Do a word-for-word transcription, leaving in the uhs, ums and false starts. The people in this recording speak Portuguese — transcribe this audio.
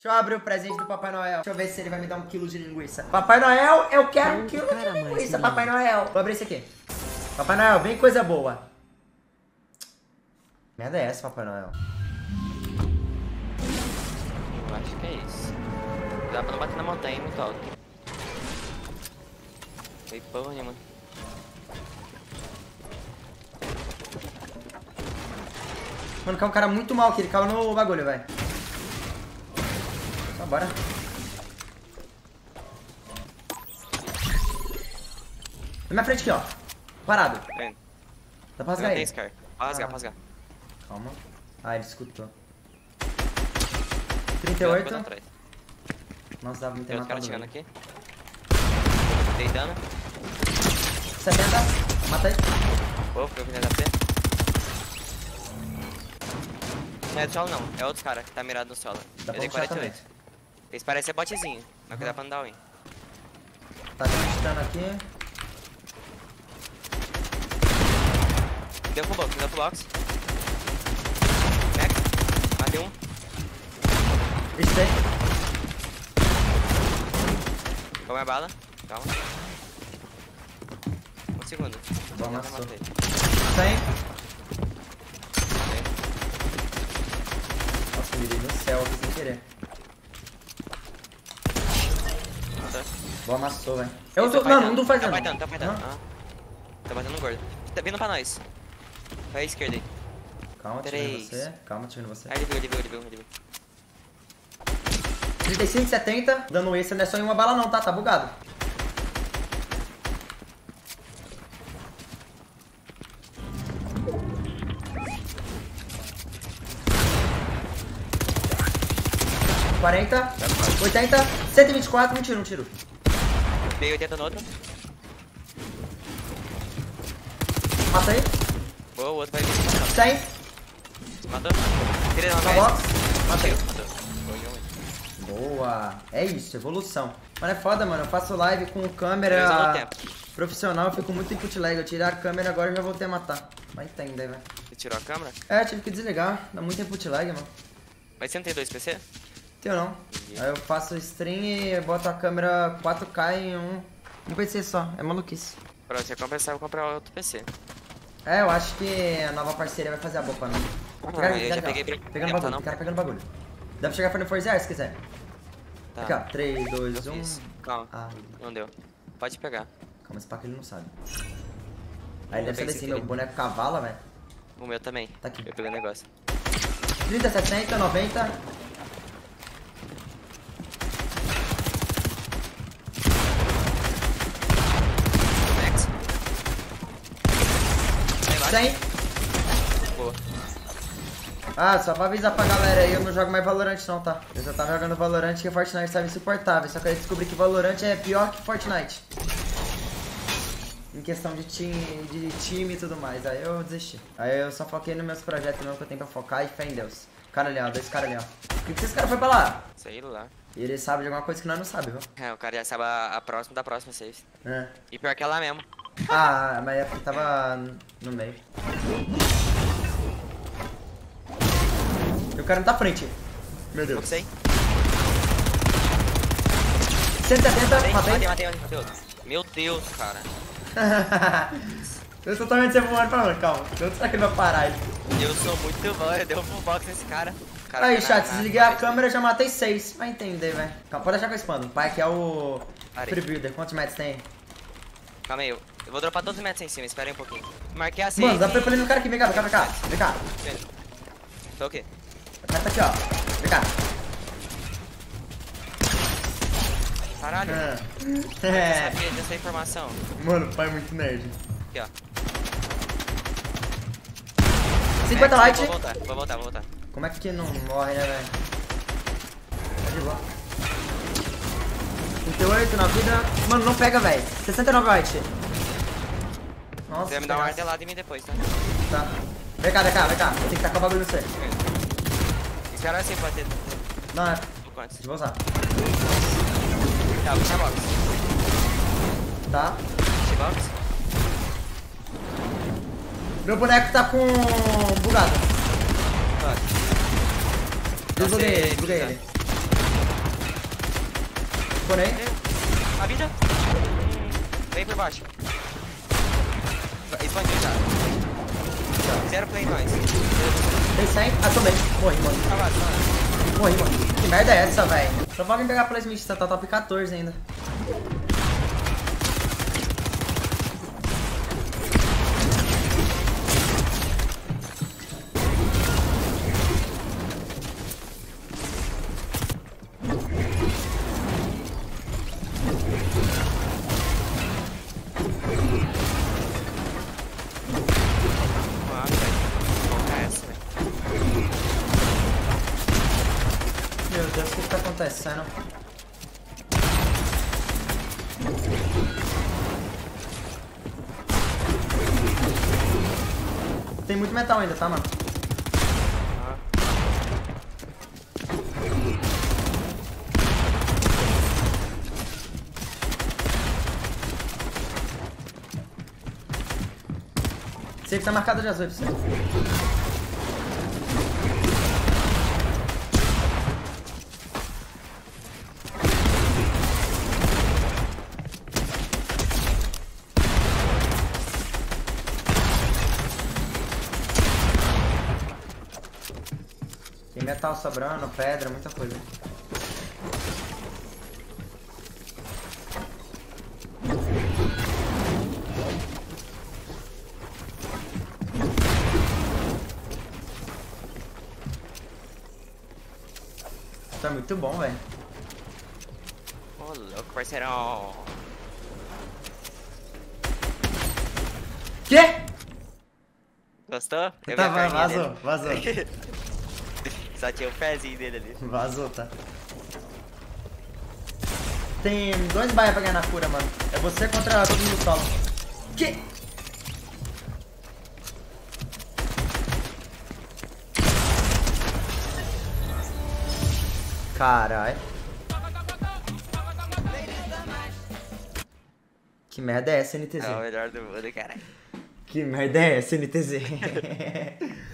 Deixa eu abrir o presente do Papai Noel. Deixa eu ver se ele vai me dar um quilo de linguiça. Papai Noel, eu quero um quilo de linguiça, Papai Noel. Vou abrir esse aqui. Papai Noel, vem coisa boa. Merda é essa, Papai Noel? Eu acho que é isso. Dá pra não bater na montanha, muito alto. Foi porra nenhuma. Mano, caiu um cara muito mal aqui. Ele caiu no bagulho, velho. Só bora. Na minha frente aqui, ó. Parado. Vendo. Dá pra rasgar Não tem ele? Scar. Pra rasgar, Ah. pra rasgar. Calma. Ah, ele escutou. trinta e oito. Nossa, dava muito Tem outro cara matado. chegando aqui. Dei dano. setenta. Matei. Pô, foi o H P. Não é do solo não, é outros cara que tá mirado no solo. Dá Eu pra dei puxar quarenta e também. oito. Eles parecem ser botzinho, mas cuidado pra não dar win. Tá dando aqui. Deu pro box, deu pro box. Max, matei um. Isso aí. Calma a bala, calma. Um segundo. Bom, Já amassou. matei. cem. Nossa, mirei no céu aqui sem querer. Matei. Bom, amassou, velho. Eu Tá tô. Não, fightando, não tô fazendo. Tá fightando, tá fightando. Não. Ah. Tá batendo no gordo. Tá vindo pra nós. Vai à esquerda aí. Calma, tô vendo Três. você. Calma, tô vendo você. Ah, ele viu, ele viu, ele viu, ele viu. trinta e cinco, setenta. Dando esse, não é só em uma bala não, tá? Tá bugado. quarenta. oitenta. cento e vinte e quatro. Um tiro, um tiro. Dei oitenta no outro. Matei. Boa, o outro vai vir. cem. Matou? Tirei uma Na vez. box. Matei. Matou. Foi um. Boa. É isso, evolução. Mano, é foda, mano. Eu faço live com Resolveu o câmera tempo. profissional. Eu fico muito input lag. Eu tirei a câmera agora e já voltei a matar. Vai entender, velho. Você tirou a câmera? É, tive que desligar. Dá muito input lag, mano. Mas você não tem dois P C? Tenho não. Aí eu faço stream e boto a câmera quatro K em um, um P C só. É maluquice. Pra você compensar, eu vou comprar outro P C. É, eu acho que a nova parceria vai fazer a boa pra mim. Ah, eu já peguei pra- Pegando Tá, bagulho, não? tem cara pegando bagulho. Dá pra chegar pra Forza se quiser. Tá. Aqui, ó. três, dois, Eu um. fiz. Calma, Ai, não deu. Pode pegar. calma, esse pack ele não sabe. Aí Eu deve ser pensei assim, que meu ele- boneco cavala, velho. O meu também. Tá aqui. Eu peguei o negócio. trinta, sessenta, noventa. Max. Aí embaixo. cem. Boa. Ah, só pra avisar pra galera aí, eu não jogo mais Valorant não, tá? Eu já tava jogando Valorant que Fortnite tava insuportável. Só que aí descobri que Valorant é pior que Fortnite. Em questão de time, de time e tudo mais. Aí eu desisti. Aí eu só foquei nos meus projetos mesmo que eu tenho pra focar e fé em Deus. Cara ali, ó. Dois caras ali, ó. Por que que esse cara foi pra lá? Sei lá. E ele sabe de alguma coisa que nós não sabemos, viu? É, o cara já sabe a, a próxima da próxima safe. É. E pior que é lá mesmo. Ah, mas é porque tava no meio. E o cara não tá à frente. Meu Deus. Não sei. cento e setenta, Matei, matei. matei, matei, matei outro. Meu Deus, cara. Eu só tô vendo você voando pra onde? Calma. Onde será que ele vai parar ele? Eu sou muito bom, eu dei um full box nesse cara. cara Aí, tá chat, na- se na- ligar a câmera, eu já matei seis. Vai entender, velho. Calma, pode deixar que eu expando. O pai aqui é o Parei. Free Builder. Quantos metros tem? Calma aí, eu, eu vou dropar todos os metros em cima, espera aí um pouquinho. Marquei a safe. Mano, dá pra ir no cara aqui. Vem cá, vem cá, vem cá. Vem cá. Tô o quê? O cara tá aqui, ó. Vem cá. Caralho. Ah. Eu É. sabia dessa informação. Mano, o pai é muito nerd. Aqui, ó. cinquenta É, light. Vou voltar, vou voltar, vou voltar. Como é que não morre, né, velho? Tá de boa. trinta e oito na vida. Mano, não pega, velho. sessenta e nove light. Nossa, Você vai me dar uma pegasse. martelada em mim depois, tá? Tá. Vem cá, vem cá, vem cá. Tem que tacar o bagulho no você. Espera assim, pode ter. Não, é. Um pouco antes. Vou usar. Tá, vou puxar box. Tá. Puxei box. Meu boneco tá com... bugado. Pode. Desbuguei Você ele, desbuguei precisa. ele. Esponei. A vida. Vem por baixo. Expandiu já. Zero play nós. Tem cem. Ah, tomei. Morri, mano. Travado, mano. Morri, mano. Que merda é essa, velho? Só vou vir pegar placement, você tá top quatorze ainda. Meu Deus, o que que tá acontecendo? Tem muito metal ainda, tá, mano? Sei que tá marcado de azul pra você. Tem metal sobrando, pedra, muita coisa. Isso é muito bom, velho. Ô, louco, parceirão. Quê? Gostou? Eu Tá, vi a carninha vazou, dele. vazou. Só tinha o pezinho dele ali. Vazou, tá? Tem dois baia pra ganhar na cura, mano. É você contra todo mundo solo. Que? Caralho. Que merda é essa, N T Z? É o melhor do mundo, caralho. Que merda é essa, N T Z?